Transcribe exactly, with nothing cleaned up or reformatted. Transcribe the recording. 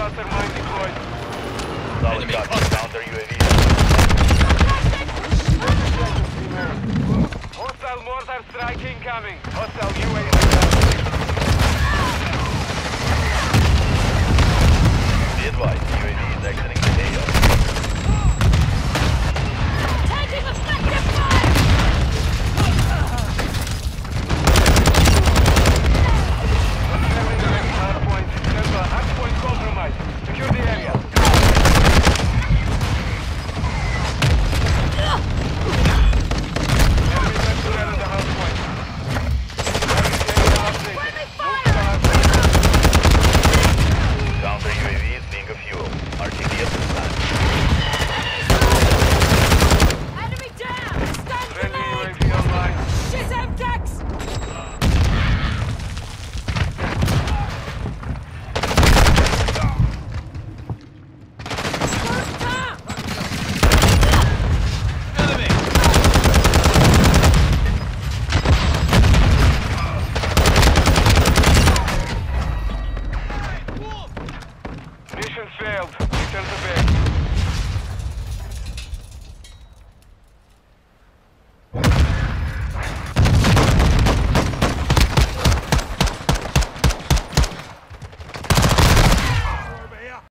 cluster mine deployed. Solid copy. Counter U A V. Hostile mortar strike incoming. Hostile U A V. Be advised, U A V is exiting the A O. Taking effective fire! Hardpoint. Delta. Hardpoint compromised. Secure the area. Enemy left to enter the hardpoint. Friendly fire! Counter U A V is being a fuel. R T D at this time. Enemy down! Stand Friendly U A delayed! V online. Shit, M-Tex! Mission failed. Return to base.